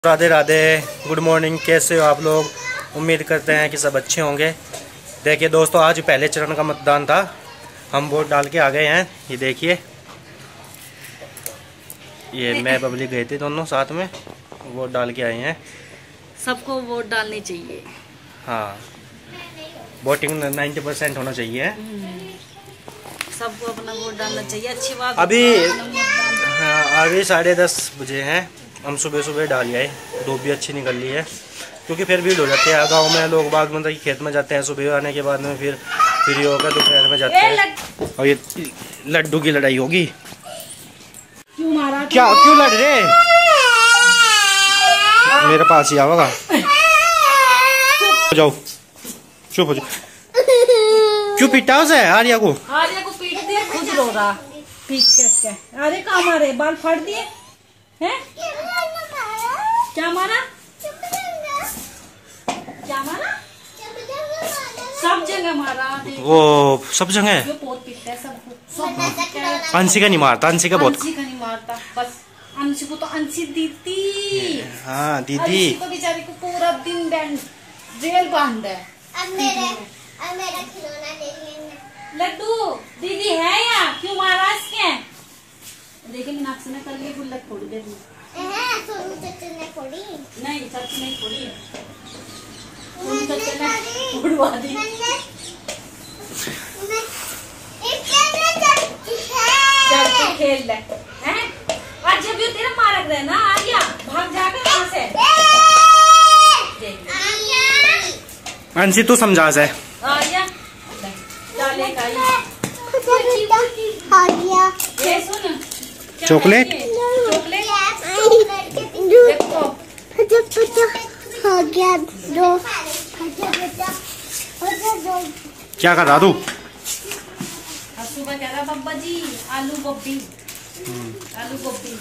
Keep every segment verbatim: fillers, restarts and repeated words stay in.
Radhe Radhe, good morning. कैसे हो आप लोग? उम्मीद करते हैं कि सब अच्छे होंगे। देखिए दोस्तों, आज पहले चरण का मतदान था, हम वोट डाल के आ गए हैं। ये देखिए, ये मैं पब्लिक गए थे, दोनों साथ में वोट डाल के आए हैं। सबको वोट डालनी चाहिए। हाँ, वोटिंग नाइन्टी परसेंट होना चाहिए। सबको अपना वोट डालना चाहिए, अच्छी बात। अभी हाँ, अभी साढ़े दस बजे हैं, हम सुबह सुबह डाल आए। धूप भी अच्छी निकल रही है, क्योंकि फिर भीड़ हो जाती है गांव में। लोग बाग मतलब कि खेत में जाते हैं, सुबह आने के बाद में फिर फ्री होकर दोपहर में जाते हैं। और ये लड्डू की लड़ाई होगी। क्यों मारा? क्या क्यों लड़ रहे? मेरे पास ही आओगा। जाओ, चुप हो जाओ। क्यों पीटा उसे? आर्या को आर्या को पीट दिया, खुद रो रहा पीट के। अरे कहाँ मारे? बाल फाड़ दिए हैं? क्या मारा? क्या मारा? सब जगह मारा। वो सब जगह बहुत पीटता है सबको। अंशी का नहीं मारता, अंशी का बहुत अंशी का नहीं मारता, बस अंशी को तो अंशी दीदी। हाँ दीदी अंशी को बेचारी को पूरा दिन बैंड जेल बांध है। अब मेरे अब मेरा खिलौना देख लेना। लड्डू दीदी है या क्यों मारा इसके? देखिए मीनाक्षी ने कर ली गुल्लक फोड़ दे दी। सोनू चच्चू ने फोड़ी नहीं, चच्चू नहीं फोड़ी, सोनू चच्चू ने फोड़वा दी। चल तू खेल ले हैं? आज जब ये तेरा मारक रहे ना, आ गया भाग जाकर वहाँ से। अंशी तू समझा से आ गया डालेगा ये। सुन चॉकलेट चॉकलेट क्या कर रहा तू? सुबह कह रहा बब्बा जी आलू गोभी, आलू गोभी।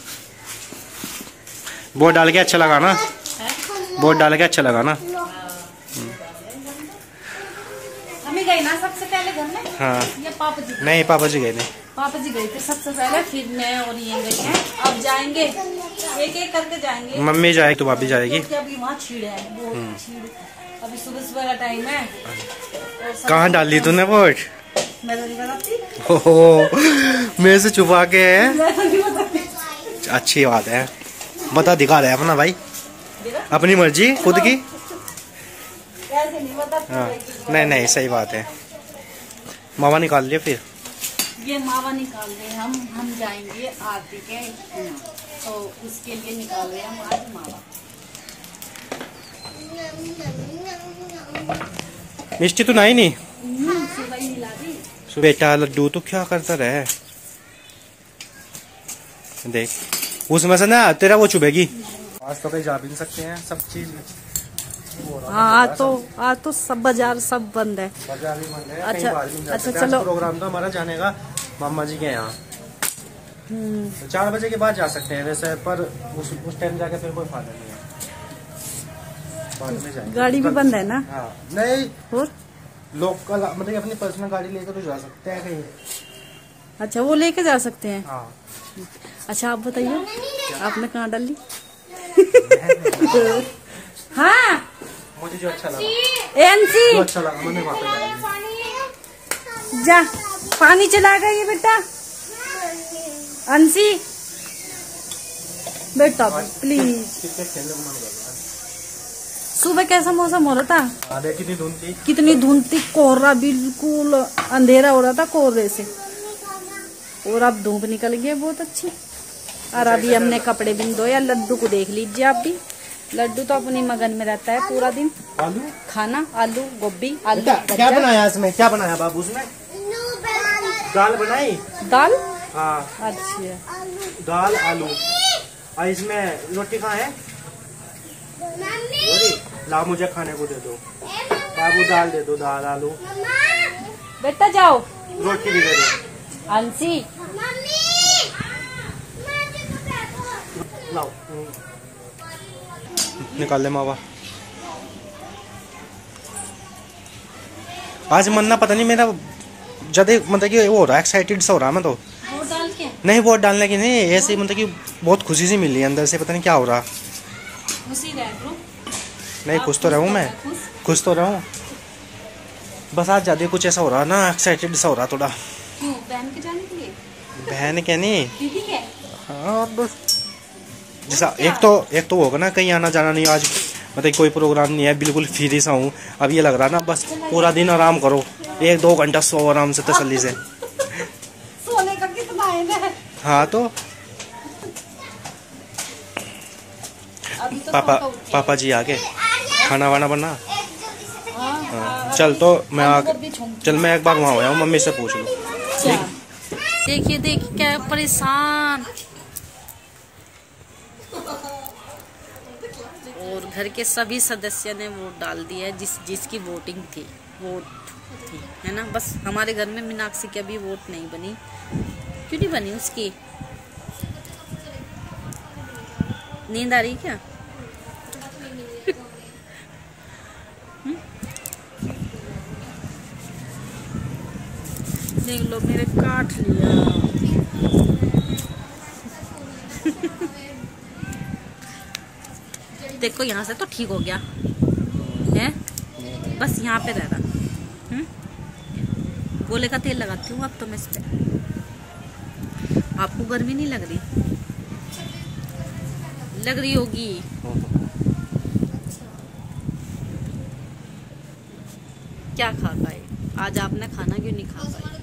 वोट डाल के अच्छा लगा ना? वोट डाल के अच्छा लगा ना? हमें गए ना सबसे पहले घर में। हाँ, ये पापा जी नहीं पापा जी गए थे। पापा जी गए थे सबसे पहले, फिर मैं और ये गए हैं। अब जाएंगे, एक एक करके जाएंगे। मम्मी जाएगी तो भाभी जाएगी। तो अभी वहाँ छीड़ है, वो छीड़। अभी सुबह सुबह का टाइम है। कहाँ डाल ली तूने वोट? मैं तो नहीं बताती। ओहो, मेरे से छुपा के है। मैं तो नहीं बताती। अच्छी बात है, बता दिखा रहा है अपना भाई, अपनी मर्जी खुद की। ऐसे नहीं बताती। हाँ, नहीं नहीं सही बात है। मामा निकाल लिया फिर। ये मावा निकाल रहे हैं हम हम जाएंगे आरती के, तो उसके लिए निकाल रहे हैं हम आज मावा। मिष्टी तो नहीं नहीं सुबह ही मिला दी। बेटा लड्डू तो क्या करता रहे? देख उसमें से ना तेरा वो चुभेगी। आज तो कहीं जा भी नहीं सकते हैं, सब चीज। हाँ तो आज तो सब बाजार सब बंद है। बाजार भी बंद है। अच्छा अच्छा चलो। प्रोग्राम तो हमारा जाने का मामा जी के यहाँ, तो चार बजे के बाद जा सकते हैं वैसे, पर उस उस टाइम जाके फिर कोई फायदा नहीं है। बाद में जाएंगे। गाड़ी भी बंद है ना? हाँ नहीं, और लोकल मतलब अपनी पर्सनल गाड़ी लेकर तो जा सकते हैं कहीं। अच्छा वो लेके जा सकते हैं। हाँ। अच्छा आप बताइए, आपने कहाँ डाली? हाँ मुझे जो अच्छा लगा, एनसी जो अच्छा लगा मैंने वहाँ पे डाली। जा पानी चला गया ये बेटा। अंशी बेटा प्लीज। सुबह कैसा मौसम हो रहा था? आधे कितनी धुंध थी, कितनी धुंध थी, कोहरा बिल्कुल अंधेरा हो रहा था कोहरे से। और अब धूप निकल गई बहुत अच्छी। और अभी हमने कपड़े भी धोया। लड्डू को देख लीजिए आप भी, लड्डू तो अपनी मगन में रहता है पूरा दिन। आलू खाना, आलू गोभी, आलू क्या बनाया इसमें? क्या बनाया बाबू उसमें? दाल बनाई। दाल? हाँ अच्छा दाल आलू। और इसमें रोटी कहाँ है? ला मुझे खाने को दे दो बाबू, दाल दे दो, दाल आलू। बेटा जाओ, रोटी भी दे दो। अंशी लाओ निकाल ले मावा। आज मन ना पता नहीं मेरा ज्यादा मतलब कि वो हो रहा है, एक्साइटेड सा हो रहा है मैं तो। वोट डाल के? नहीं वोट डालने की नहीं, ऐसे ही मतलब कि बहुत खुशी सी मिल रही है अंदर से, पता नहीं क्या हो रहा। खुशी रह ब्रो। नहीं खुश तो रहूँ मैं, खुश तो रहूँ, बस आज ज़्यादा कुछ ऐसा हो रहा ना, एक्साइटेड सा हो रहा थोड़ा। क्यों? बहन के जाने के लिए? बहन क्या नहीं, दीदी के? हाँ बस जैसा एक तो एक तो होगा ना, कहीं आना जाना नहीं आज, मतलब कोई प्रोग्राम नहीं है, बिल्कुल फ्री सा हूँ। अब ये लग रहा ना बस पूरा दिन आराम करो, एक दो घंटा सो आराम से तसल्ली से। सोने का कितना है? हाँ तो अभी तो पापा पापा जी आके खाना वाना बना। हाँ चल तो मैं आ चल मैं एक बार वहाँ आया हूँ, मम्मी से पूछ लूँ। देखिए देखिए क्या परेशान। और घर के सभी सदस्य ने वोट डाल दिया है, जिस जिसकी वोटिंग थी, वोट थी, है ना। बस हमारे घर में मीनाक्षी की अभी वोट नहीं बनी। क्यों नहीं बनी? उसकी नींद आ रही क्या? देख लो मेरे काट लिया। देखो यहाँ से तो ठीक हो गया है, बस यहाँ पे रह रहा। गोले का तेल लगाती हूँ अब तो मैं इस पे। आपको गर्मी नहीं लग रही? लग रही होगी। क्या खा पाए आज? आपने खाना क्यों नहीं खा पाए?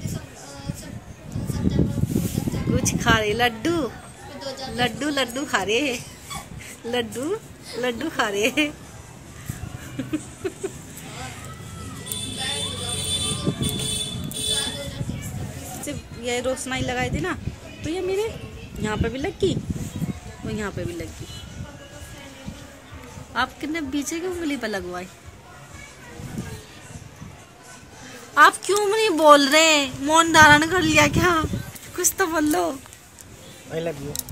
कुछ खा रहे? लड्डू लड्डू लड्डू खा रहे, लड्डू लड्डू खा रहे। ये रोशनाई लगाई थी ना, तो ये मेरे यहाँ पे भी लगी और यहाँ पे भी लगी। आप कितने पीछे की उंगली पे लगवाई? आप क्यों नहीं बोल रहे? मौन धारण कर लिया क्या? कुछ तो बोल लो। I love you.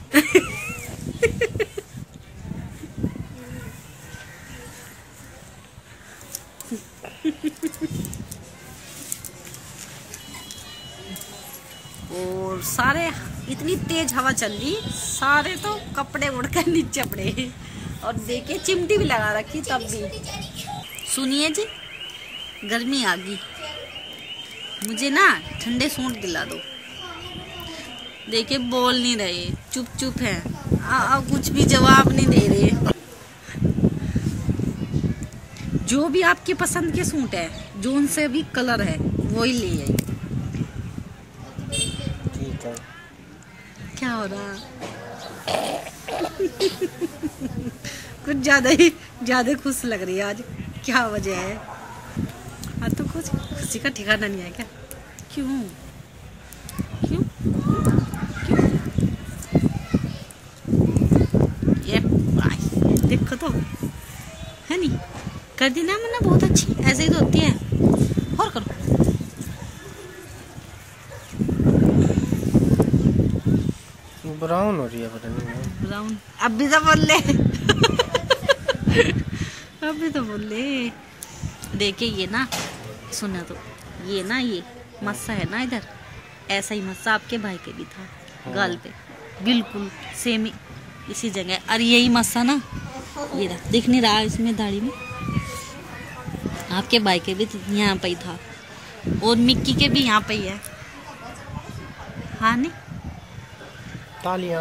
और सारे इतनी तेज हवा चल रही, सारे तो कपड़े उड़कर नीचे पड़े। और देखिए चिमटी भी लगा रखी तब भी। सुनिए जी, गर्मी आ गई, मुझे ना ठंडे सूट दिला दो। देखिए बोल नहीं रहे, चुप चुप है, आ, कुछ भी जवाब नहीं दे रहे। जो भी आपकी पसंद के सूट है, जो उनसे भी कलर है, वही ले आई। ठीक है। क्या हो रहा? कुछ ज्यादा ही ज्यादा खुश लग रही है आज, क्या वजह है? आज तो कुछ खुशी का ठिकाना नहीं है क्या? क्यों क्यों ये भाई देखो तो, है नहीं? कर दी ना मैंने, बहुत अच्छी, ऐसे ही तो होती है। और करो। ब्राउन हो रही है, पता नहीं ब्राउन। अब भी तो बोल ले। अब भी तो बोल ले। देखिए ये ना, सुना तो, ये ना ये मस्सा है ना इधर, ऐसा ही मस्सा आपके भाई के भी था गाल पे, बिल्कुल सेम ही इसी जगह। और यही मस्सा ना ये रहा, दिख नहीं रहा इसमें दाढ़ी में, आपके भाई के भी यहाँ पे ही था, और मिक्की के भी यहाँ पे ही है। हाँ नहीं? तालियां।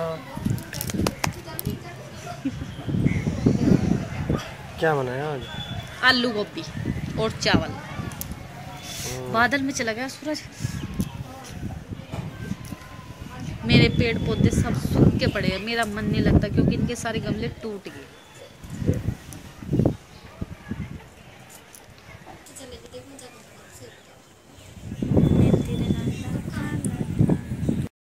क्या बनाया आज? आलू गोभी और चावल। बादल में चला गया सूरज। मेरे पेड़ पौधे सब सूख के पड़े हैं, मेरा मन नहीं लगता क्योंकि इनके सारे गमले टूट गए।